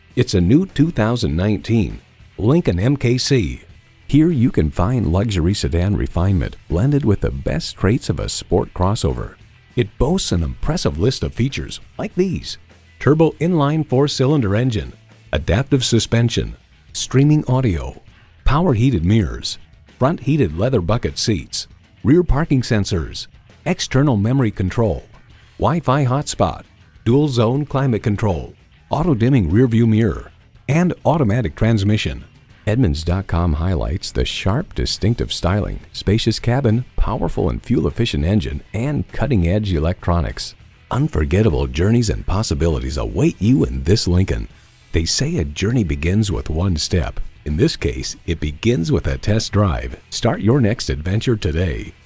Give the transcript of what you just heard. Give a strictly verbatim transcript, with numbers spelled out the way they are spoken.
It's a new two thousand nineteen Lincoln M K C. Here you can find luxury sedan refinement blended with the best traits of a sport crossover. It boasts an impressive list of features like these: turbo inline four-cylinder engine, adaptive suspension, streaming audio, power heated mirrors, front heated leather bucket seats, rear parking sensors, external memory control, Wi-Fi hotspot, dual zone climate control, auto dimming rear view mirror, and automatic transmission. Edmunds dot com highlights the sharp, distinctive styling, spacious cabin, powerful and fuel-efficient engine, and cutting-edge electronics. Unforgettable journeys and possibilities await you in this Lincoln. They say a journey begins with one step. In this case, it begins with a test drive. Start your next adventure today.